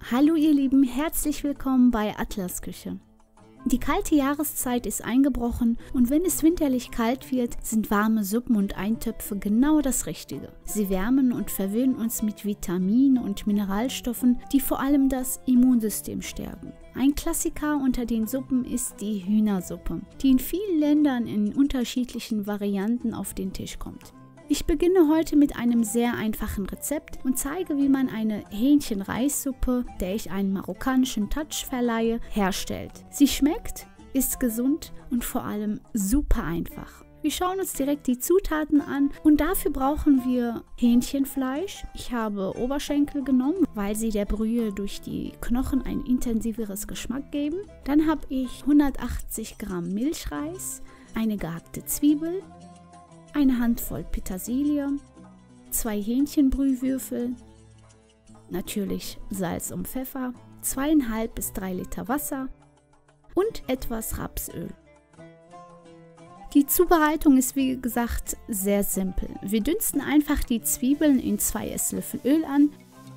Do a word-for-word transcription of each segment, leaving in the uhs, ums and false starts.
Hallo ihr Lieben, herzlich willkommen bei Atlas Küche. Die kalte Jahreszeit ist eingebrochen und wenn es winterlich kalt wird, sind warme Suppen und Eintöpfe genau das Richtige. Sie wärmen und verwöhnen uns mit Vitaminen und Mineralstoffen, die vor allem das Immunsystem stärken. Ein Klassiker unter den Suppen ist die Hühnersuppe, die in vielen Ländern in unterschiedlichen Varianten auf den Tisch kommt. Ich beginne heute mit einem sehr einfachen Rezept und zeige, wie man eine Hähnchen-Reissuppe, der ich einen marokkanischen Touch verleihe, herstellt. Sie schmeckt, ist gesund und vor allem super einfach. Wir schauen uns direkt die Zutaten an und dafür brauchen wir Hähnchenfleisch. Ich habe Oberschenkel genommen, weil sie der Brühe durch die Knochen ein intensiveres Geschmack geben. Dann habe ich hundertachtzig Gramm Milchreis, eine gehackte Zwiebel, eine Handvoll Petersilie, zwei Hähnchenbrühwürfel, natürlich Salz und Pfeffer, zweieinhalb bis drei Liter Wasser und etwas Rapsöl. Die Zubereitung ist wie gesagt sehr simpel. Wir dünsten einfach die Zwiebeln in zwei Esslöffel Öl an,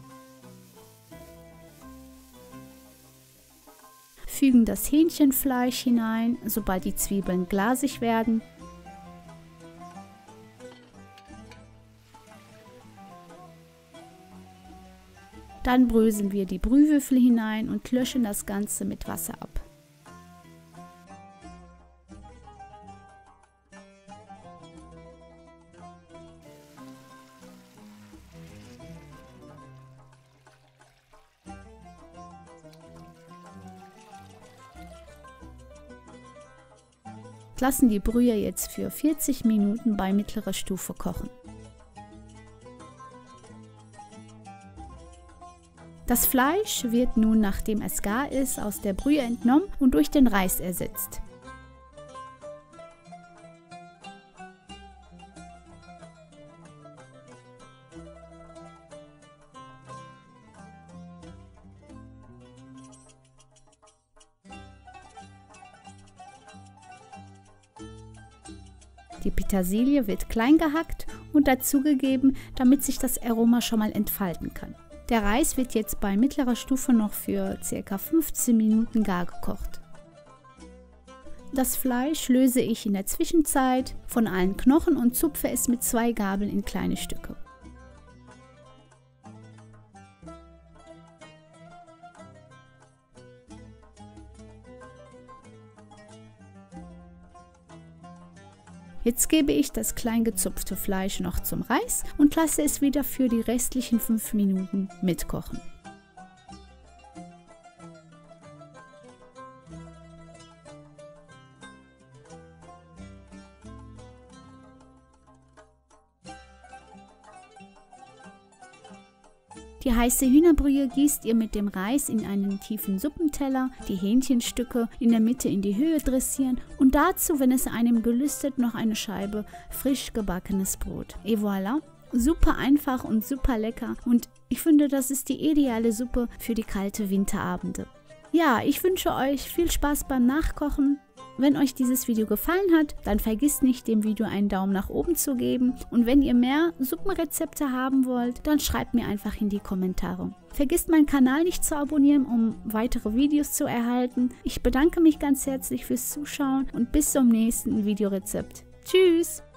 fügen das Hähnchenfleisch hinein, sobald die Zwiebeln glasig werden. Dann bröseln wir die Brühwürfel hinein und löschen das Ganze mit Wasser ab. Lassen die Brühe jetzt für vierzig Minuten bei mittlerer Stufe kochen. Das Fleisch wird nun, nachdem es gar ist, aus der Brühe entnommen und durch den Reis ersetzt. Die Petersilie wird klein gehackt und dazugegeben, damit sich das Aroma schon mal entfalten kann. Der Reis wird jetzt bei mittlerer Stufe noch für ca. fünfzehn Minuten gar gekocht. Das Fleisch löse ich in der Zwischenzeit von allen Knochen und zupfe es mit zwei Gabeln in kleine Stücke. Jetzt gebe ich das klein gezupfte Fleisch noch zum Reis und lasse es wieder für die restlichen fünf Minuten mitkochen. Die heiße Hühnerbrühe gießt ihr mit dem Reis in einen tiefen Suppenteller, die Hähnchenstücke in der Mitte in die Höhe dressieren und dazu, wenn es einem gelüstet, noch eine Scheibe frisch gebackenes Brot. Et voilà! Super einfach und super lecker und ich finde, das ist die ideale Suppe für die kalte Winterabende. Ja, ich wünsche euch viel Spaß beim Nachkochen. Wenn euch dieses Video gefallen hat, dann vergisst nicht, dem Video einen Daumen nach oben zu geben. Und wenn ihr mehr Suppenrezepte haben wollt, dann schreibt mir einfach in die Kommentare. Vergisst meinen Kanal nicht zu abonnieren, um weitere Videos zu erhalten. Ich bedanke mich ganz herzlich fürs Zuschauen und bis zum nächsten Videorezept. Tschüss!